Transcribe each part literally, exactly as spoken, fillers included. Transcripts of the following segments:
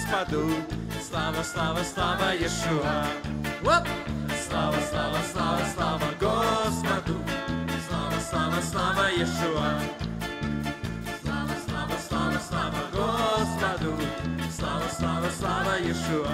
Господу. Слава, слава, слава Иешуа. Оп! Слава, слава, слава, слава Господу. Слава, слава, слава Иешуа. Слава, слава, слава, слава Господу. Слава, слава, слава Иешуа.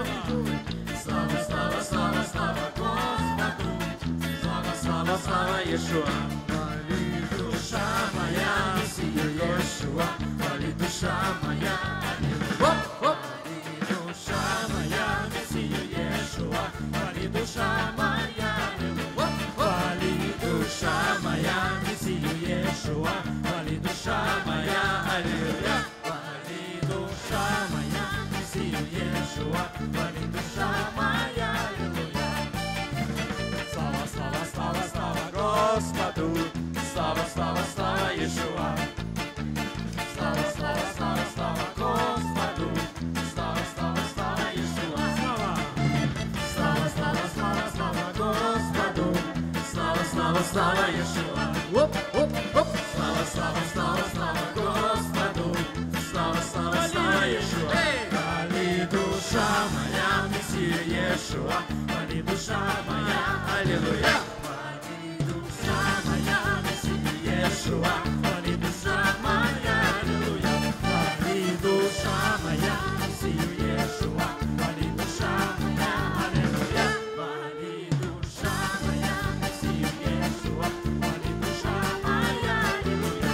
Слава, слава, слава, слава Господу. Слава, слава, слава Иешуа. Хвали душа моя, Мессию Иешуа. Хвали душа моя. Оп, оп. Хвали душа моя, Мессию Иешуа. Хвали душа моя. Оп, хвали душа моя, Мессию Иешуа. Хвали душа моя. Аллилуйя. Хвали душа моя, Мессию Иешуа. Хвали душа моя. Аллилуйя. Слава, слава, слава, слава Господу. Слава, слава, слава Иешуа. Слава, слава, слава, слава Господу. Слава, слава, слава Иешуа. Слава, слава, слава, слава Господу. Слава, слава, слава Иешуа. Оп, оп, оп. Слава, слава, слава, слава Господу. Слава, слава, слава Иешуа. Хвали душа моя, Мессию Иешуа. Хвали душа моя. Аллилуйя. Хвали душа моя, Мессию Иешуа. Хвали душа моя. Аллилуйя. Хвали душа моя, Мессию Иешуа. Хвали душа моя. Аллилуйя. Хвали душа моя, Мессию Иешуа. Хвали душа моя. Аллилуйя.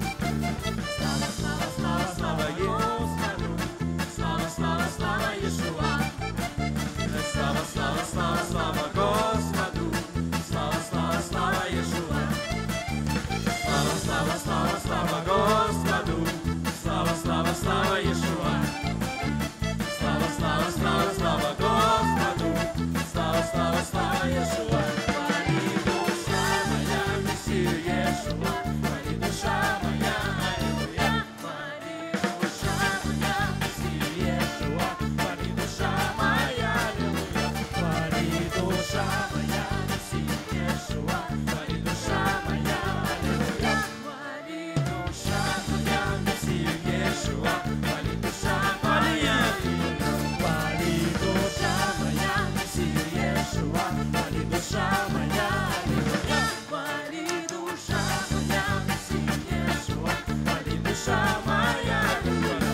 Слава, слава, слава, слава Господу. Слава, слава, слава Иешуа. Слава, слава, слава, слава Господу. Слава, слава, слава Иешуа. Слава, слава, слава, слава Господу. Слава, слава, слава Иешуа. Слава, слава, слава, слава Господу. Слава, слава, слава Иешуа. Хвали душа моя, Мессию Иешуа. Хвали душа моя. Аллилуйя. Хвали душа моя, Мессию Иешуа. Хвали душа моя. Аллилуйя. Хвали душа моя, Мессию Иешуа. Хвали душа моя. Аллилуйя. Хвали душа моя, Мессию Иешуа. Хвали душа моя. Хвали душа моя, Мессию Иешуа. Хвали душа моя. Аллилуйя. Хвали душа моя, Мессию Иешуа. Хвали душа моя. Аллилуйя.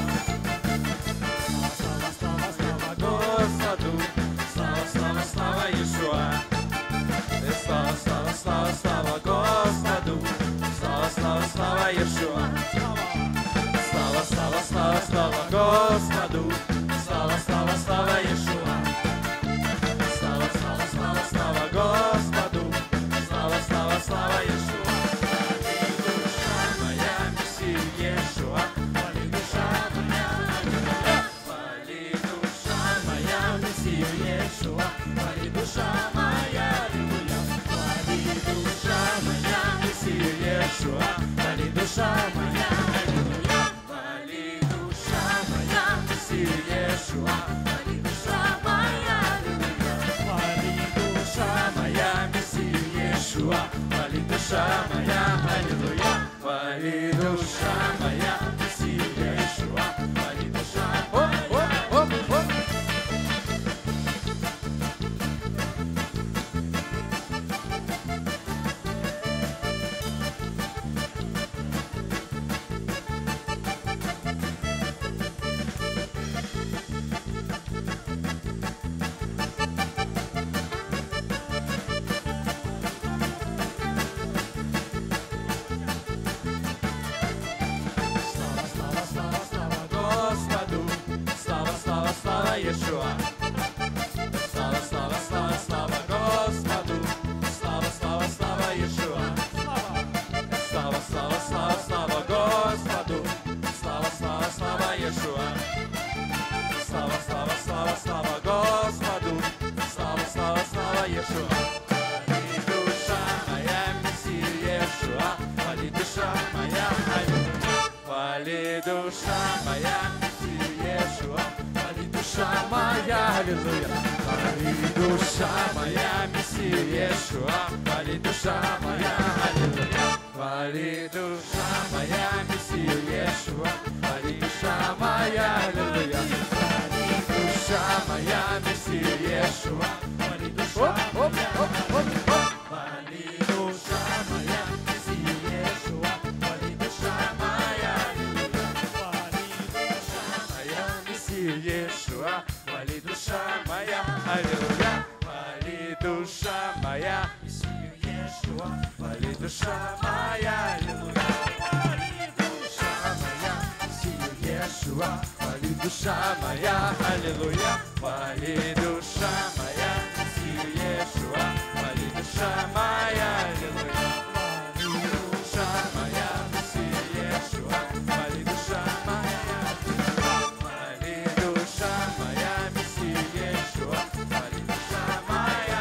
Слава, слава, слава Господу. Слава, слава, слава Иешуа. Слава, слава, слава, слава Господу. Слава, слава, слава Иешуа. Слава, слава, слава, слава Господу. Слава, слава, слава Иешуа. Слава, слава, слава, слава Господу. Слава, слава, слава Иешуа. Хвали душа моя, Мессию Иешуа. Хвали душа моя. Аллилуйя. Хвали душа моя, Мессию Иешуа. Хвали душа моя. Аллилуйя. Хвали душа моя, Мессию Иешуа. Хвали душа моя. Аллилуйя. Хвали душа моя, Мессию Иешуа. Хвали душа моя. Аллилуйя. Хвали душа моя, Мессию Иешуа. Хвали душа моя. Аллилуйя. Хвали душа моя, Мессию Иешуа. Хвали душа моя. Оп, оп, оп, оп. Слава, слава, слава, слава Господу. Слава, слава, слава Иешуа. Слава, слава, слава, слава Господу. Слава, слава, слава Иешуа. Слава, слава, слава, слава Господу. Слава, слава, слава Иешуа. Слава, слава, слава, слава Господу. Слава, слава, слава Иешуа. Хвали душа моя, Мессию Иешуа. Хвали душа моя. Аллилуйя. Хвали душа моя, Мессию Иешуа. Хвали душа моя. Аллилуйя. Хвали душа моя, Мессию Иешуа. Хвали душа моя. Аллилуйя. Хвали душа моя, Мессию Иешуа. Хвали душа моя. Аллилуйя. Иешуа, хвали душа моя, аллилуйя, хвали душа моя, Мессию Иешуа, хвали душа моя, аллилуйя, хвали душа моя, Мессию Иешуа, хвали душа моя, аллилуйя, хвали душа моя, Мессию Иешуа, хвали душа моя, аллилуйя, хвали душа моя, Мессию Иешуа, хвали душа моя, хвали душа моя, Мессию Иешуа, хвали душа моя.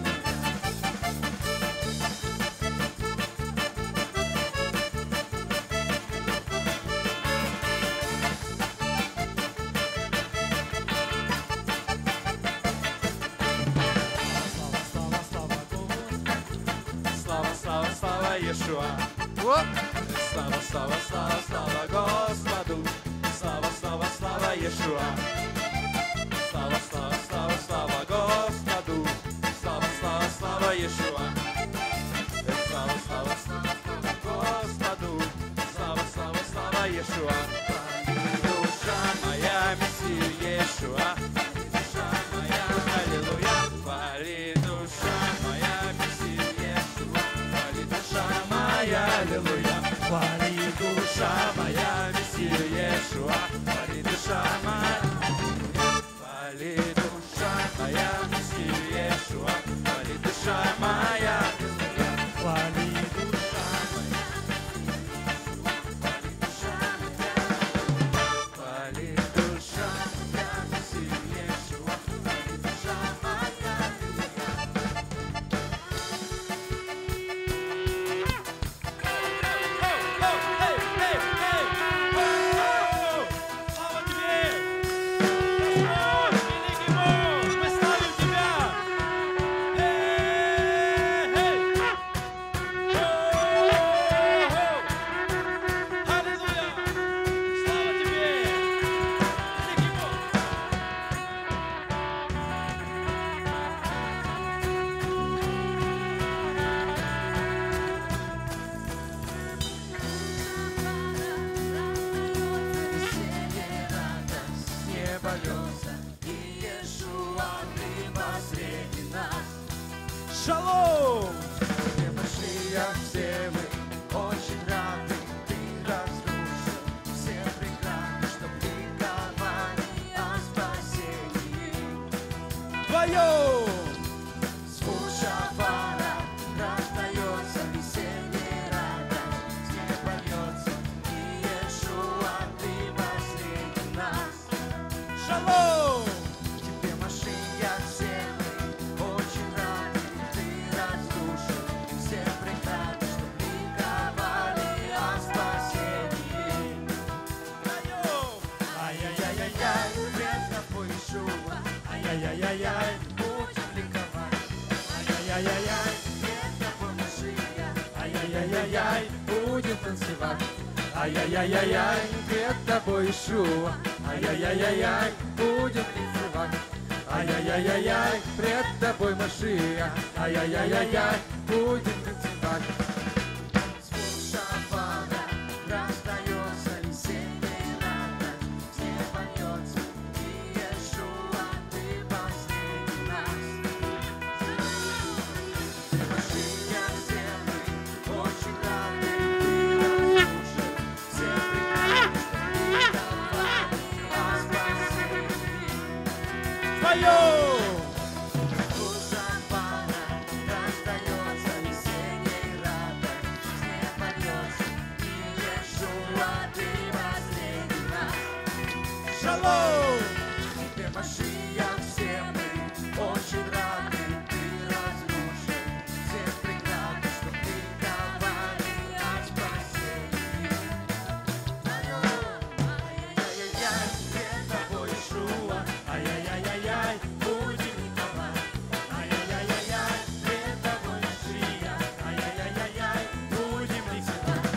Слава, слава, слава Иешуа. Оп! Слава, слава, слава, слава Господу. Слава, слава, слава Иешуа. Слава, слава, слава, слава Господу. Слава, слава, слава Иешуа. Слава, слава, слава, слава Господу. Слава, слава, слава Иешуа. Душа моя, Мессию Иешуа. Душа моя, аллилуйя. Хвали душа моя, Мессию Иешуа. Хвали душа моя, аллилуйя. Хвали душа моя, Мессию Иешуа. Хвали душа моя, хвали душа моя, Мессию Иешуа. Хвали душа моя, аллилуйя. Хвали душа моя, хвали душа моя, хвали душа моя, Мессию Иешуа. Хвали душа моя, Шалом! Тебе Машиах, все мы очень рады, ты разрушил все преграды, чтоб ликовали о спасении твоем. Звук шафара раздается, весенний радость не польется, Иешуа, ты последний нас. Шалом! Тебе Машиах, все мы очень рады, ты разрушил все преграды, чтоб ликовали о спасении твоем. Ай-яй-яй-яй, пред тобой Иешуа, ай-яй-яй-яй, будем ликовать. Ай-яй-яй-яй, пред тобой Машиах, ай-яй-яй-яй, будем танцевать. Ай-яй-яй-яй, пред тобой Иешуа, ай-яй-яй-яй, будем танцевать. Ай-яй-яй-яй, пред тобой Машиах, ай-яй-яй-яй, будем танцевать. Звук шафара раздается, весенний радость не польется, Иешуа, ты последний нас. Машиах, все мы очень рады, ты разрушил все преграды, чтоб ликовали о спасении твоем. Душа пара раздается, весенний радость не польется, Иешуа, ты последний нас. Шалом! Тебе Машиах, все мы очень рады, ты разрушил все преграды, чтоб ликовали о спасении твоем. Ай-яй-яй-яй, пред тобой Иешуа, ай-яй-яй-яй, будем ликовать. Ай-яй-яй-яй, пред тобой Машиах, ай-яй-яй-яй, будем танцевать.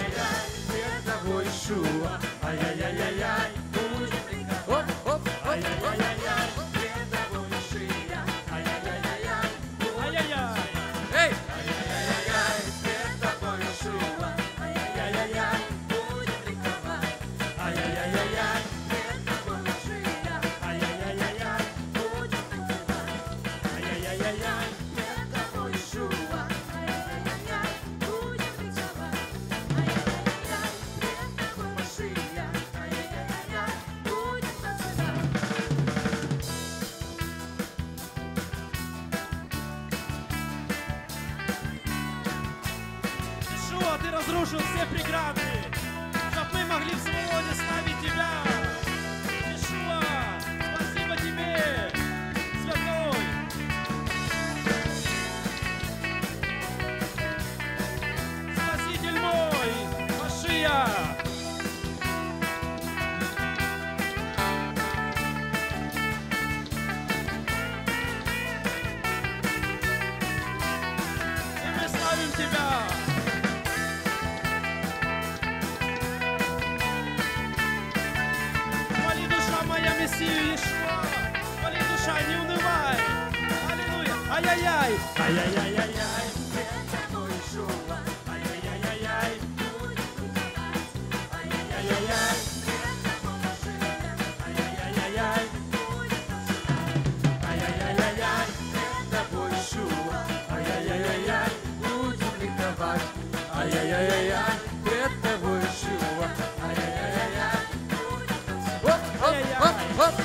Ай-яй-яй-яй, пред тобой Иешуа, ай-яй-яй-яй, будем ликовать. Ай-яй-яй-яй, разрушил все преграды, чтоб мы могли в свободе славить Тебя. Иешуа, спасибо Тебе, Святой. Спаситель мой, Машия. Тебя. Хвали, душа моя, Мессию Иешуа. Хвали, душа, не унывай. Аллилуйя. Ай-яй-яй. Ай-яй-яй-яй-яй. Ай-яй-яй-яй-яй. Ай-яй-яй-яй. Ай-яй-яй-яй. Ай-яй-яй-яй. Тобой Иешуа. Ай-яй-яй-яй. Ай-яй-яй-яй-яй, пред тобой Иешуа. Ай-яй-яй-яй. Оп, оп, оп, оп.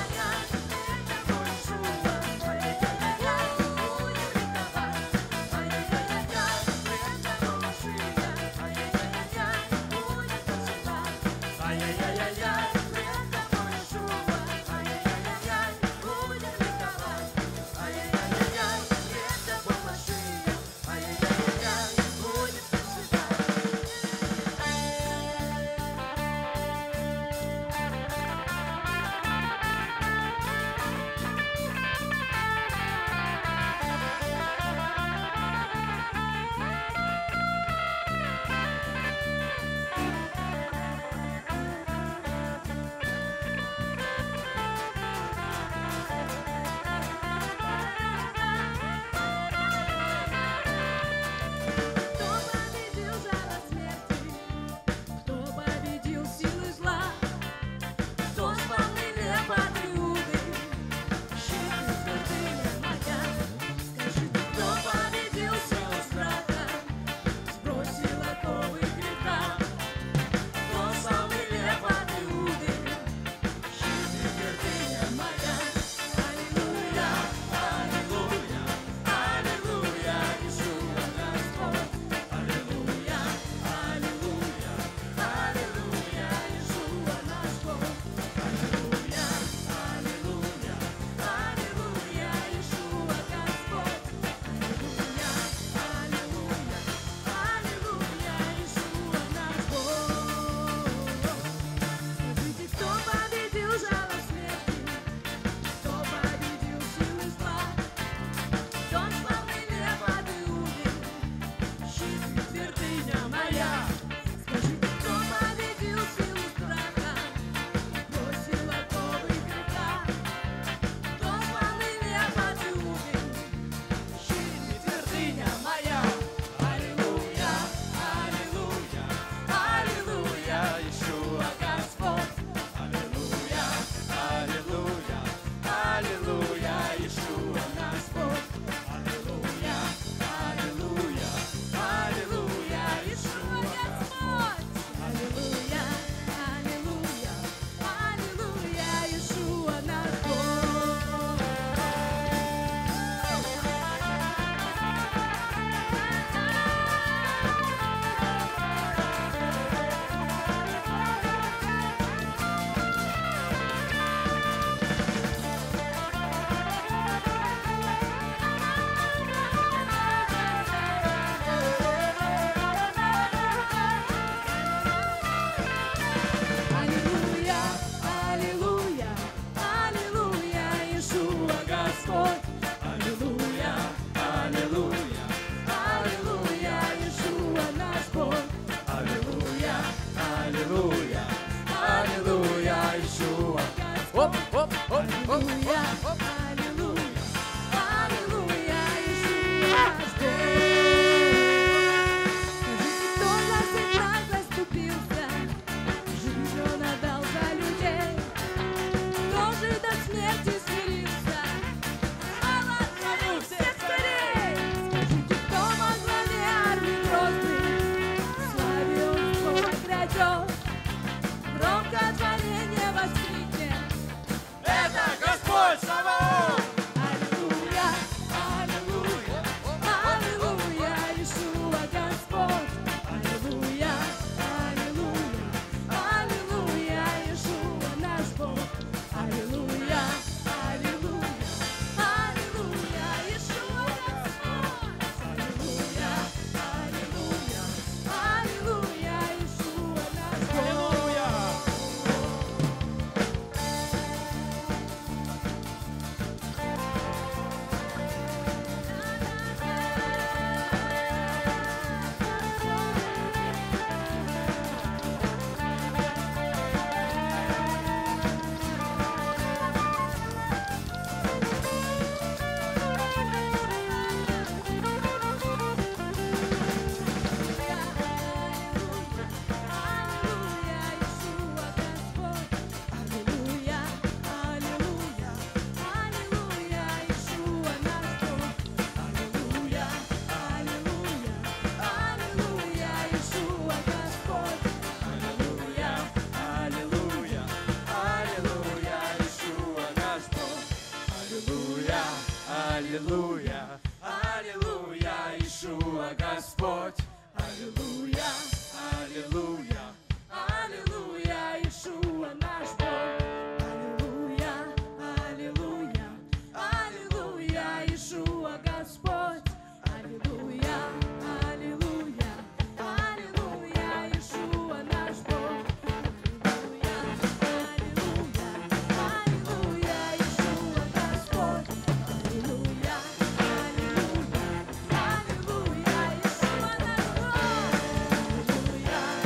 Аллилуйя, аллилуйя, Иешуа Господь. Аллилуйя, аллилуйя, аллилуйя, Иешуа наш Бог. Аллилуйя, аллилуйя, аллилуйя, Иешуа Господь. Аллилуйя, аллилуйя, аллилуйя, Иешуа наш Бог. Аллилуйя, аллилуйя, аллилуйя, Иешуа Господь. Аллилуйя, аллилуйя, аллилуйя, Иешуа наш Бог.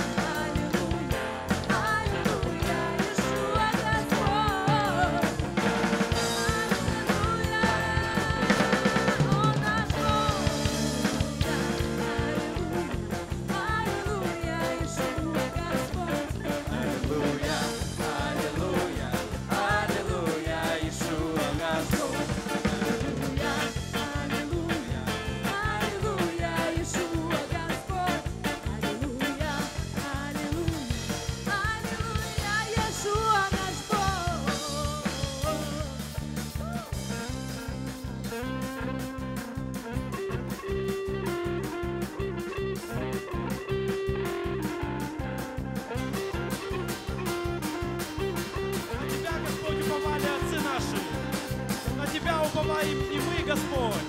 И мы, Господь,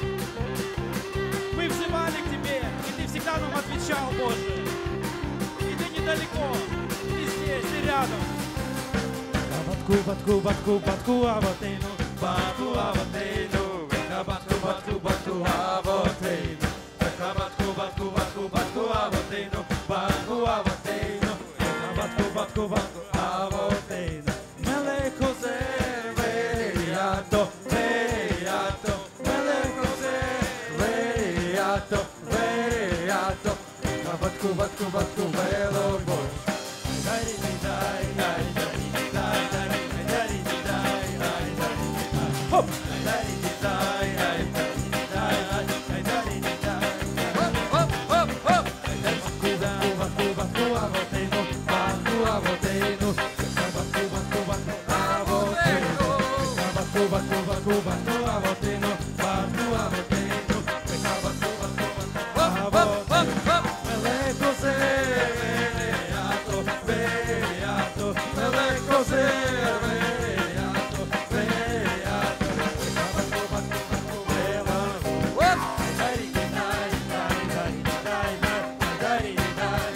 мы взывали к Тебе, и Ты всегда нам отвечал, Боже. И Ты недалеко, Ты здесь, Ты рядом. Батку, батку, батку, батку, авотейну, батку, авотейну, батку, батку, батку, авотейну, батку, батку, батку, батку, авотейну, батку, авотейну, батку, батку, батку, авотейну, мелеко зевериато, veriato, meleco veriato, veriato, batku, batku, batku, velo boš. Daj, daj, daj, daj, daj, daj, daj, daj, daj, daj, hop, daj, daj, daj, daj, daj, daj, daj, hop, hop, hop. Batku, batku, batku, avotenu, batku, avotenu, batku, batku, batku, avotenu, batku, batku, batku, batku, avotenu, batku, avotenu, batku, batku, batku, avotenu. Meleco veriato, veriato, meleco veriato, veriato, batku, batku, batku, velo. Dai, dai, dai, dai, dai, dai, dai, dai,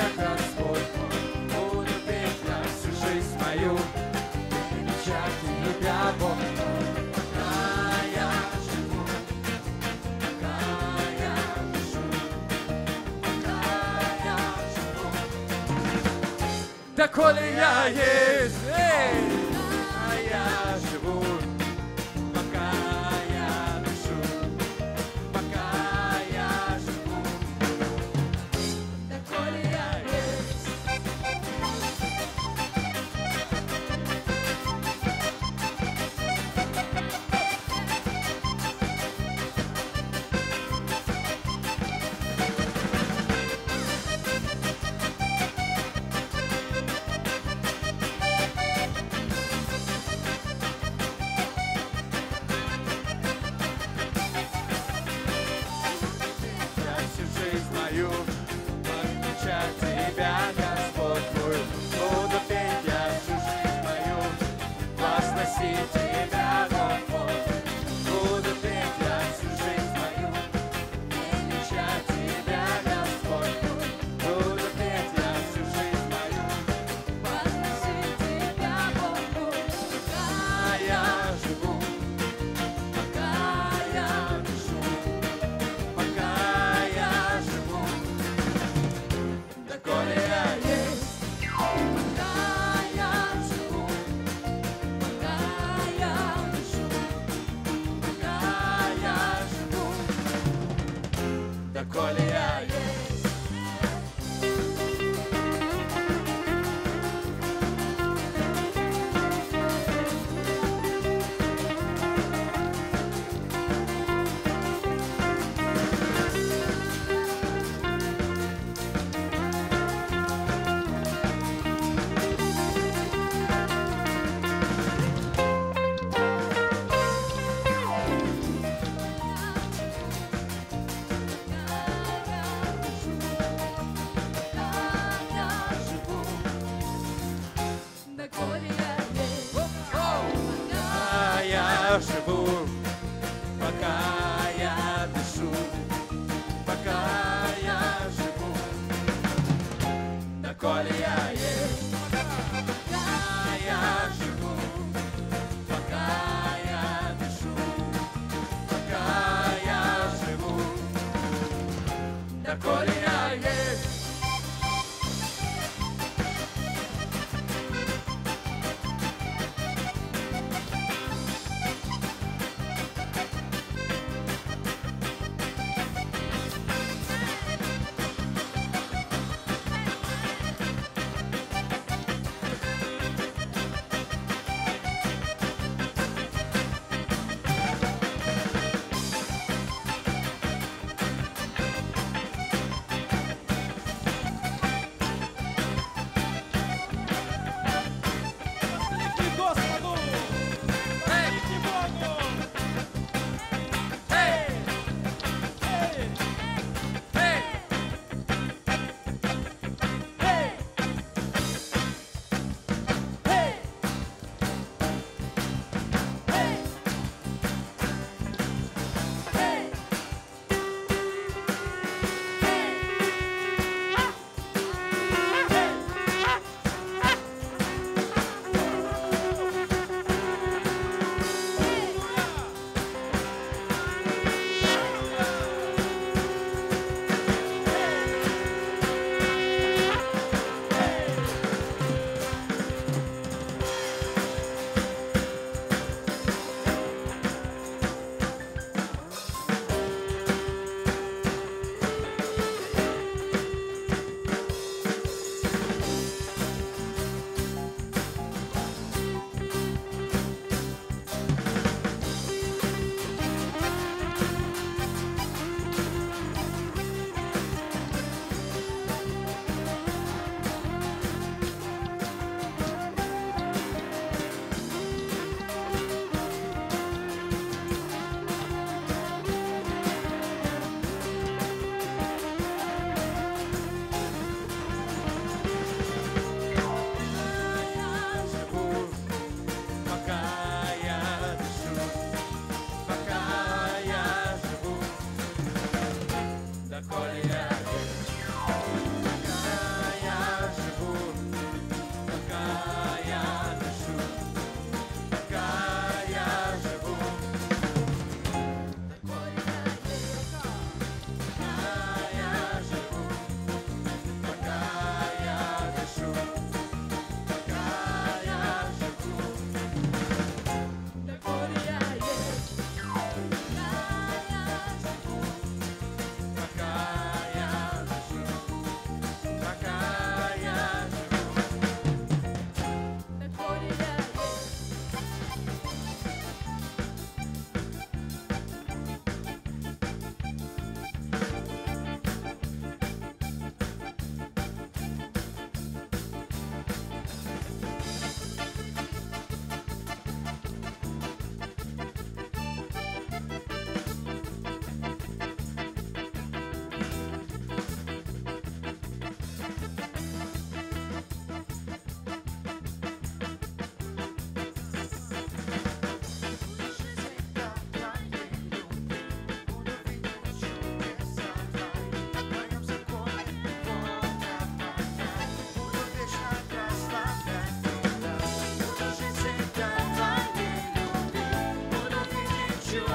Тебя, Господь мой, буду петь я всю жизнь мою, величать Тебя, Бог мой, пока я живу, пока я дышу, пока я живу. Да коли я есть, эй, а я живу, пока я дышу, пока я живу. Да коли я есть. Я всю жизнь мою отмечать Тебя, Господь мой. Буду петь я всю жизнь мою, возносить Тебя, Господь. Буду петь я всю жизнь мою, величать Тебя, Господь мой. Буду петь я всю жизнь мою, возносить Тебя, Господь. Пока я живу, пока я дышу, пока я живу, да коли я есть. Пока я живу, пока я дышу, пока я живу, да коли я есть. Пока я живу, пока я дышу, пока я живу, да коли я есть. Пока я живу, пока я дышу, пока я живу, да коли я есть.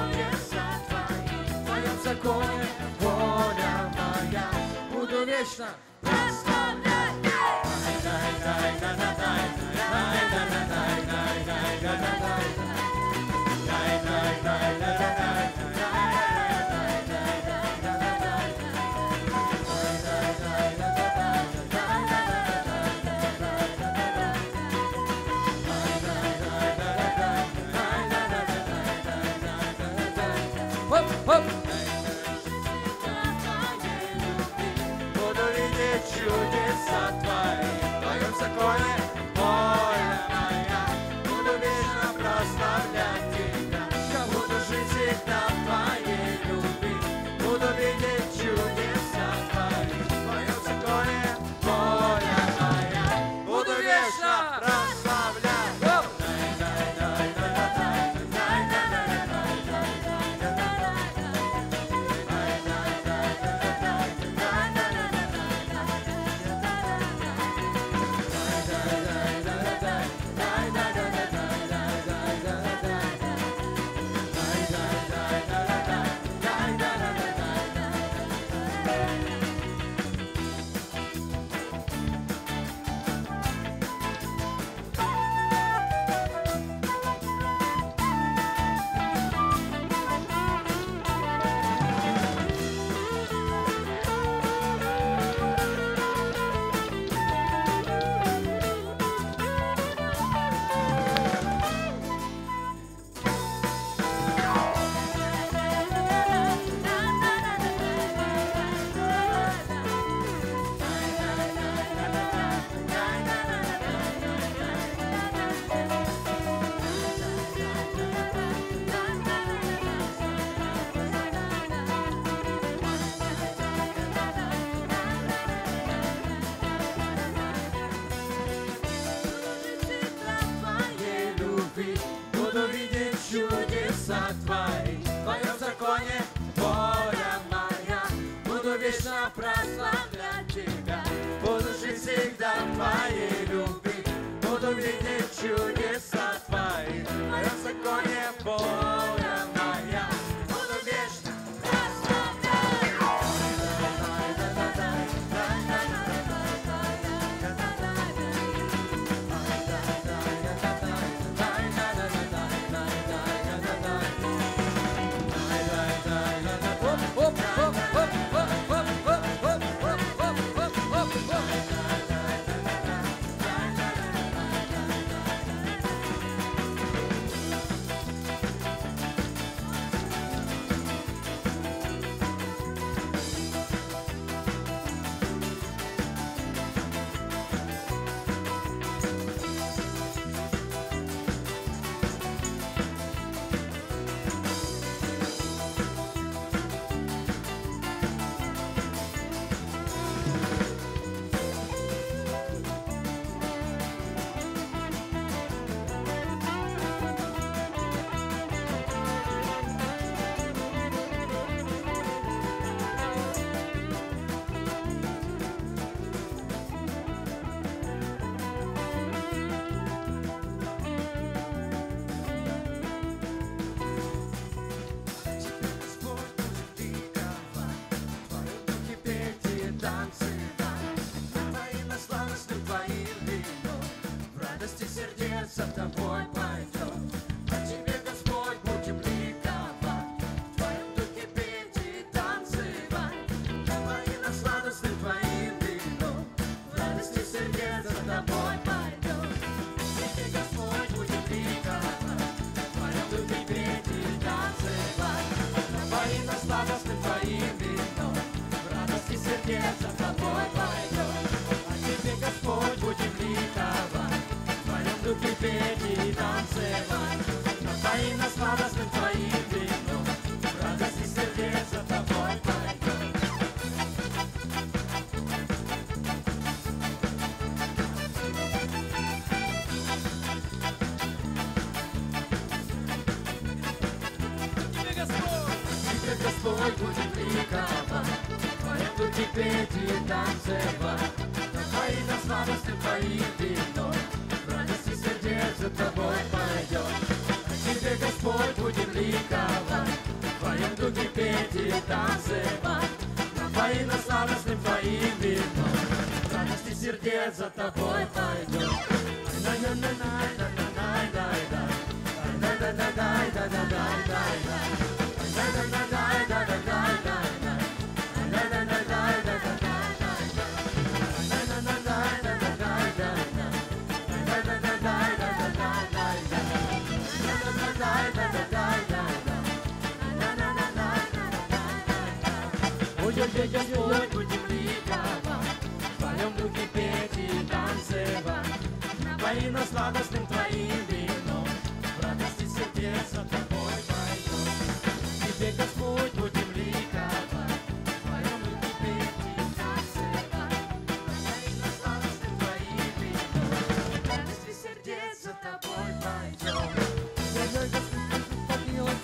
чудеса Твои. В Твоем законе воля моя, буду вечно прославлять. Буду видеть чудеса Твои, в Твоем законе воля моя, буду вечно прославлять Тебя. Я буду жить всегда в Твоей любви, буду видеть чудеса Твои, в Твоем законе воля моя, буду вечно прославлять. Буду видеть чудеса Твои, в Твоем законе воля моя, буду вечно прославлять Тебя. Буду жить всегда в Твоей любви, буду видеть чудеса Твои, в Твоем законе воля моя, буду вечно за Тобой пойдем. А Тебе, Господь, будем ликовать, в Твоем духе петь и танцевать. Напои нас сладостным Твоим вином, в радости сердец за Тобой пойдем. А Тебе, Господь, будем ликовать, в Твоем духе петь и танцевать. Напои нас сладостным Твоим вином, в радости сердец за Тобой пойдем. А Тебе, Господь, будем ликовать, духе петь и танцевать. Напои нас сладостным Твоим вином, в радости сердец за Тобой пойдем. Тебе, Господь, Тебе, Господь, будем ликовать, в Твоем духе петь и танцевать. Напои нас сладостным Твоим вином, за Тобой пойдем. А Тебе, Господь, будем ликовать, танцевать, напои нас сладостным твоим вином, радости сердец за тобой пойдем. Ой-ой-ой-ой, будем ликовать, в твоем духе петь и танцевать, напои нас сладостным твоим вином, в радости сердец за тобой пойдем. Тебе, Господь, будем ликовать, в твоем духе петь и танцевать, напои нас сладостным твоим вином, в радости сердец за тобой пойдем. Ой-ой, Господь, помилуй.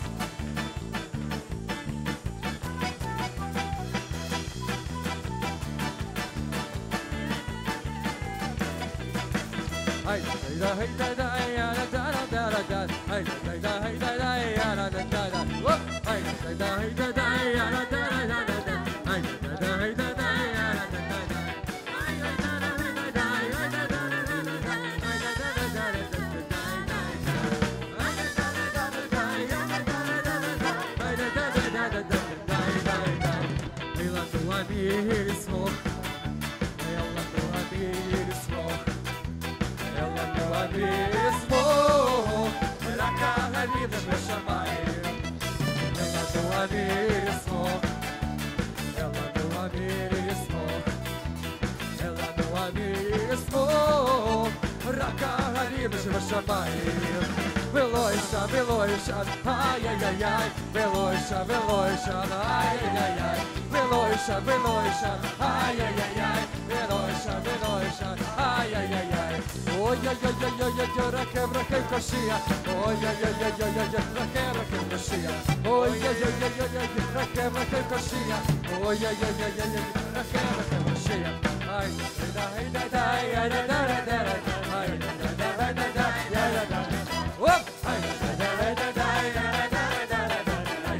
Hey da hey da da ya da da da da da. Hey da da hey da da ya da da da da. Whoop. Hey da da hey da da ya da da da da da. Hey da da hey da da ya da da da da. Hey da da hey da da ya da da da da da. Hey da da da da da da da. Hey da da da da da ya da da da da da. Hey da da da da da da da da. Ela tua bir smok. Ela tua bir smok. Ela tua bir smok. Рака Галина Шамаев. Ela tua bir smok. Ela tua bir smok. Ela tua bir smok. Рака Галина Шамаев. Велойша, велойша, ай-яй-яй-яй. Велойша, велойша, ай-яй-яй-яй. Велойша, велойша, ай-яй-яй-яй. Велойша, велойша, ай-яй-яй-яй. Ой-яй-яй-яй-яй, ракем, ракем, кошия. Ой-яй-яй-яй-яй, ракем, ракем, кошия. Ой-яй-яй-яй-яй, ракем, ракем, кошия. Ой-яй-яй-яй-яй, ракем, ракем, кошия. Ай, дай-дай-дай, ай-дай-дай-дай, ай-дай-дай-дай, ай-дай-дай. Оп! Ай, дай-дай-дай-дай, ай-дай-дай-дай,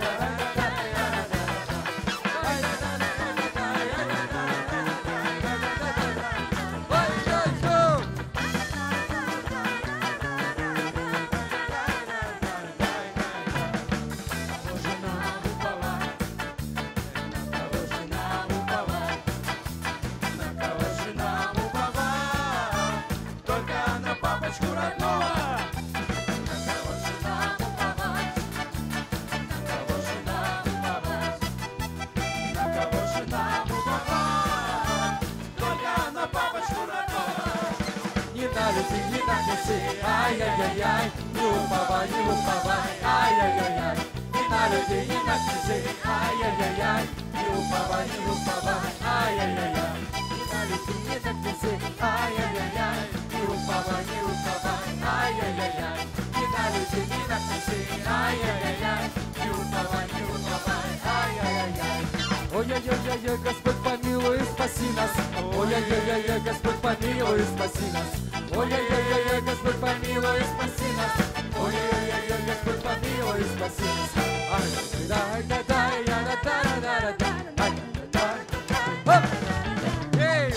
ай-яй-яй-яй, не уповай, не уповай, ай-яй-яй-яй. И на людей, и на князей, ай-яй-яй-яй, не уповай, не уповай, ай-яй-яй-яй. И на людей, и на князей, ай-яй-яй-яй, не уповай, не уповай, ай-яй-яй-яй. И на людей, и на князей, ай-яй-яй-яй, не уповай, не уповай, ай-яй-яй-яй. Ой-ой-ой-ой, Господь помилуй, спаси нас. Ой-ой-ой-ой, Господь помилуй, спаси нас. Ой-ой-ой-ой, Господь помилуй, спаси нас. Ой-ой-ой-ой, Господь помилуй, спаси нас. Ай-да-да-да, я-да-да-да-да-да. Ай-да-да-да. Оп! Эй!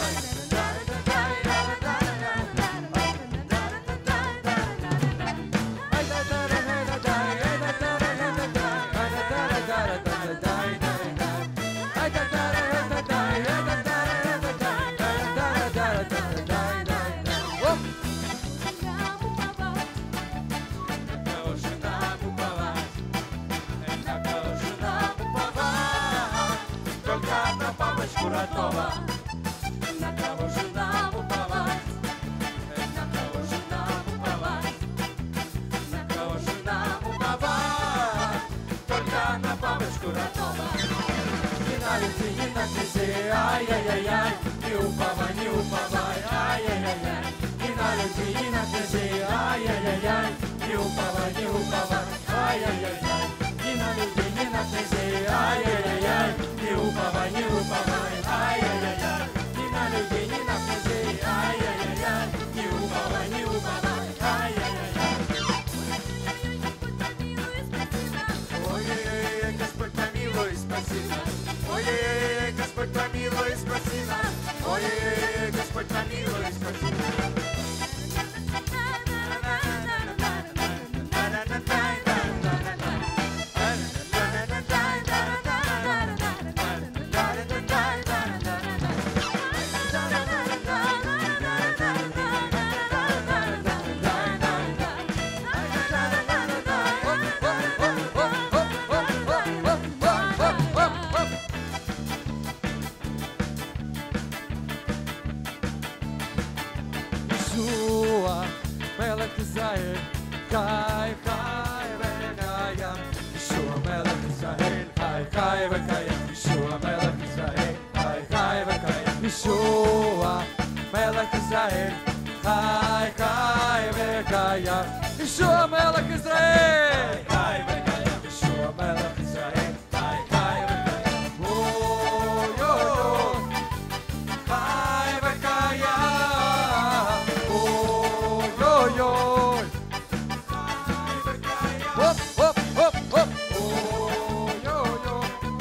Родного, на кого же нам уповать, на кого же нам уповать, на кого же нам уповать, только на папочку родного. Не на людей, не на князей, ай-яй-яй-яй, не уповай, не уповай, ай-яй-яй-яй. Не на людей, не на князей, ай-яй-яй-яй, не уповай, не уповай, ай-яй-яй-яй. Не на людей, не на князей, ай-яй-яй-яй, не уповай, не уповай. Ай-яй-яй-яй, ни на людей, ни на князей, ай-яй-яй-яй, не уповай, не уповай, ай-яй-яй-яй. Ой-ой-ой, Господь помилуй, спаси спаси нас. Ой-ой-ой, Господь помилуй, спаси нас. Ой-ой-ой, Господь помилуй, спаси нас. Yeshua, Melech Israel, Chai Chai v'Kayam. Yeshua Melech Israel, Chai Chai v'Kayam. Yeshua Melech Israel, Chai Chai v'Kayam. Yeshua Melech Israel, Chai Chai v'Kayam. Yeshua Melech Israel, Chai v'Kayam. Yeshua Melech Israel, Chai Chai v'Kayam. Oh yo yo, Chai v'Kayam. Oh yo yo, hop hop hop hop. Oh yo yo,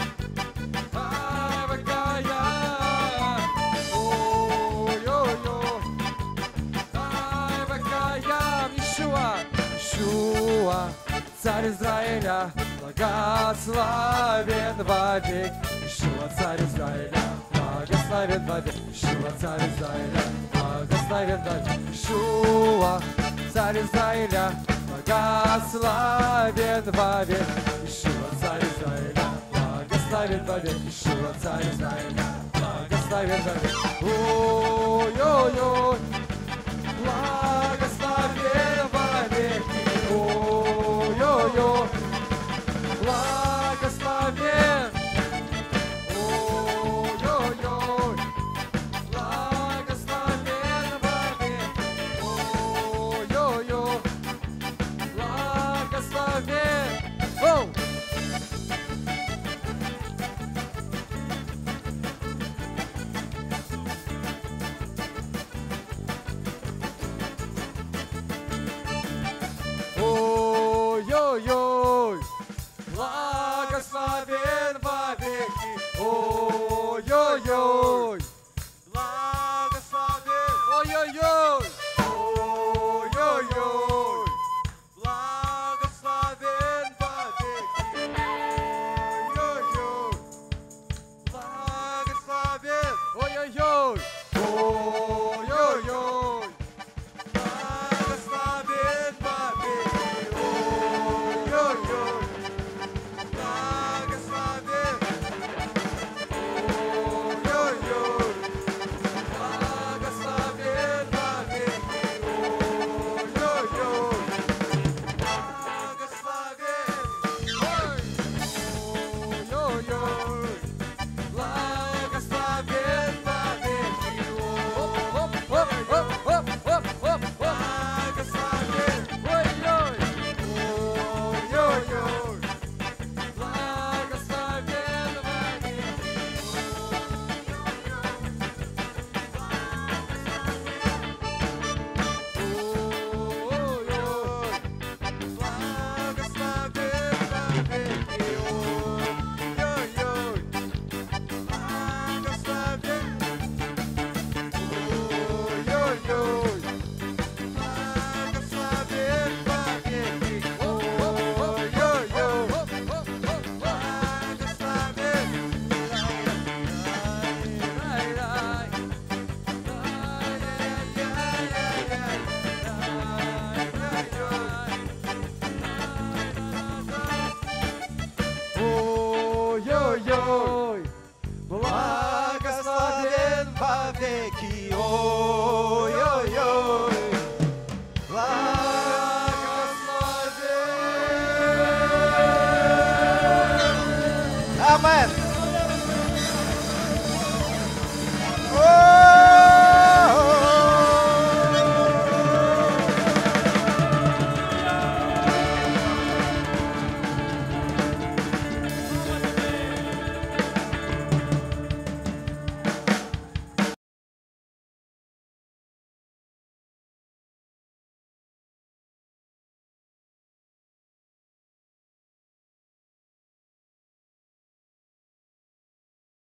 Chai v'Kayam. Oh yo yo, Chai v'Kayam. Yeshua, Yeshua, Царь Израиля, благословен вовек. Yeshua, Царь Израиля, благословен вовек. Yeshua, Царь Израиля, благословен вовек. Yeshua, Царь Израиля, благословен вовек. Yeshua, Царь Израиля, благословен вовек. Yeshua, Царь Израиля, благословен вовек. Ой-ой-ой, благословен вовек. Ой-ой-ой, благословен. Ой-ой-ой, благословен вовек. Ой-ой-ой, благословен. Оу! Ой-ой-ой, благословен вовеки. Ой-ой-ой, благословен. Ой-ой-ой, ой-ой-ой, благословен вовеки. Ой-ой-ой, благословен. Ой-ой-ой, ой-ой-ой, благословен вовеки. Ой-ой-ой, благословен. Ой-ой-ой, благословен вовеки. Ой-ой-ой, благословен. Ой-ой-ой, благословен вовеки. Оп-оп-оп-оп-оп-оп-оп. Благословен. Ой-ой, ой-ой-ой, благословен вовеки. Ой-ой-ой, благословен вовеки. Ой-ой-ой, благословен. Ой-ой-ой, благословен вовеки. Ой-ой-ой, благословен. Рай-рай, ой-ой-ой, благословен вовеки. Ой-ой-ой, благословен. Амен.